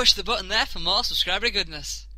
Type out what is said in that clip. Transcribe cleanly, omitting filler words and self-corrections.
push the button there for more subscriber goodness.